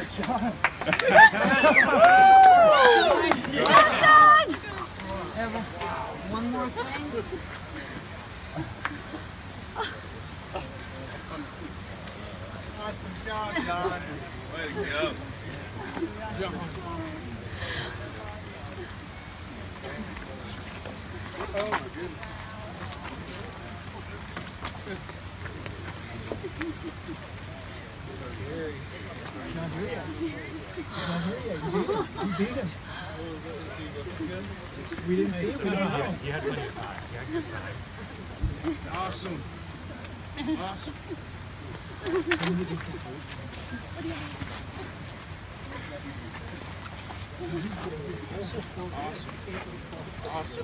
One more thing. Awesome job, Don. Way to go. Oh my goodness. You beat us. We didn't see it. You had plenty of time. You had good time. Awesome. Awesome. Awesome.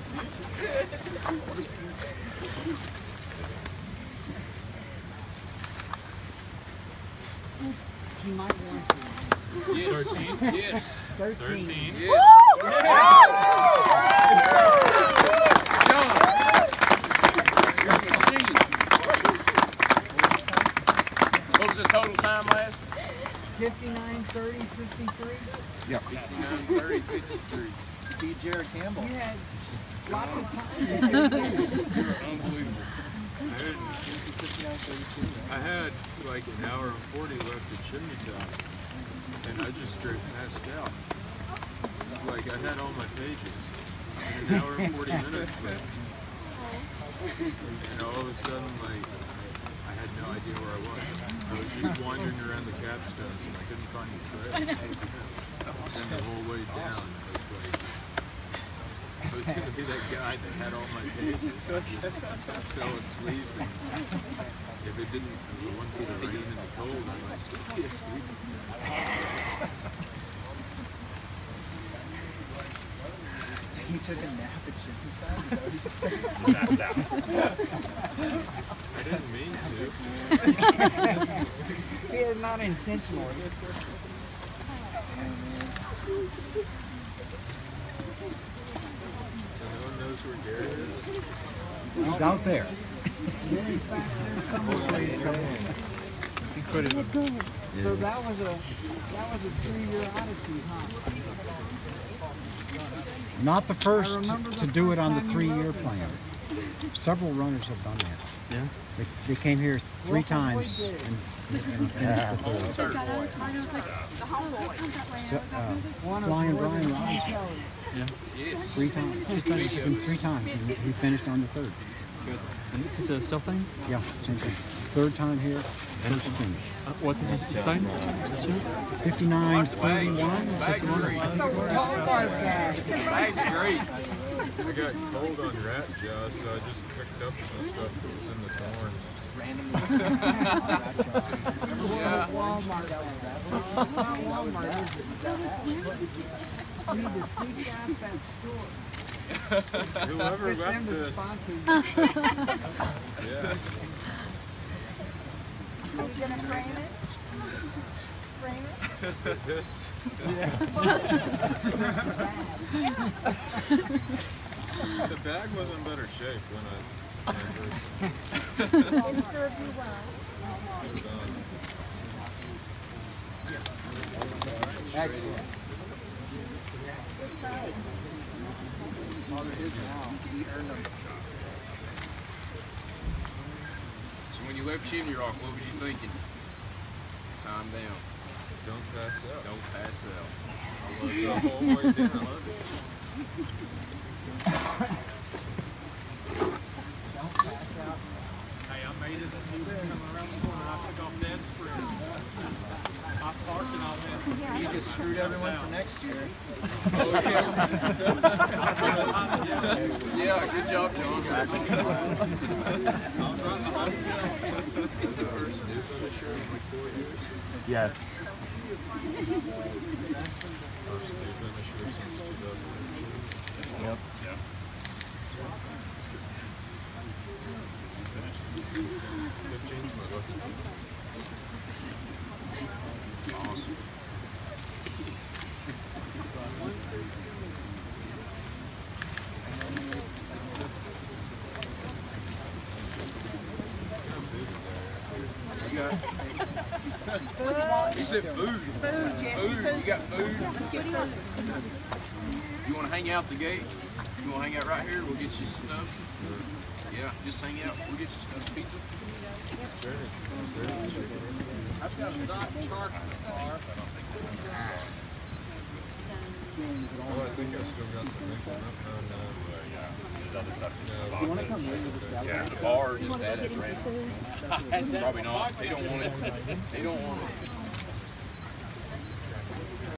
You might want to. Yes. 13? Yes. 13. Yes. John, you're a machine. What was the total time last? 59, 30, 53. Yep. 59, 30, 53. Beat Jared Campbell. You had lots of time. You're unbelievable. I had like an hour and 40 left at chimney top, and I just straight passed out. Like I had all my pages, and an hour and 40 minutes left. And all of a sudden, like, I had no idea where I was. I was just wandering around the capstones, and I couldn't find the trail. And the whole way down, I was going to be that guy that had all my pages. I just fell asleep, and if it didn't, if it wasn't for the rain and the cold, I might still be asleep. So you took a nap at chimney time? Is that what you said? Passed out. I didn't mean to. He is not intentional. So no one knows where Garrett is? He's out there. So that was a 3-year odyssey, huh? Not the first to do it on the 3-year plan. Several runners have done that. Yeah. They came here 3 times and finished the third. So, Flying Brian Robinson. Yeah. Yes. 3 times. 3 times. And he finished on the 3rd. Good. And this is a self thing? Yeah, same thing. 3rd time here, first finish. What is his time? 59, 31. Bag's great. Bag's great. I got cold on rat jaw, so I just picked up some stuff that was in the thorns. Yeah. Walmart. It's not Walmart, is it? You need to seek out that store. Whoever Get left them to this, sponsor you. yeah. Who's gonna frame it? Frame it? This. The bag was in better shape when I first It'll serve you well. put it on. Excellent. Good sight. All it is now. He earned them. So when you left Chimney Rock, what was you thinking? Time down. Don't pass out. Don't pass out. I love the whole way down. I love it. Don't pass out. Hey, I made it. He's coming around the corner. I took off Dad's friend. I parked and all that. You just screwed everyone for next year. Oh, yeah. Yeah, good job, John. Yes. First new finisher since 2018. Yep. 15's my lucky number. Awesome. You got? He said food. Food, Jesse, Food. You got food? Let's get food. You want to hang out the gate? You want to hang out right here? We'll get you stuff. Yeah, just hang out. We'll get you stuff. Pizza. I've got a Dodge Charger car. Oh, I think I still got some nickel. Yeah, the bar just bad at the Probably not. They don't want it. They don't want it.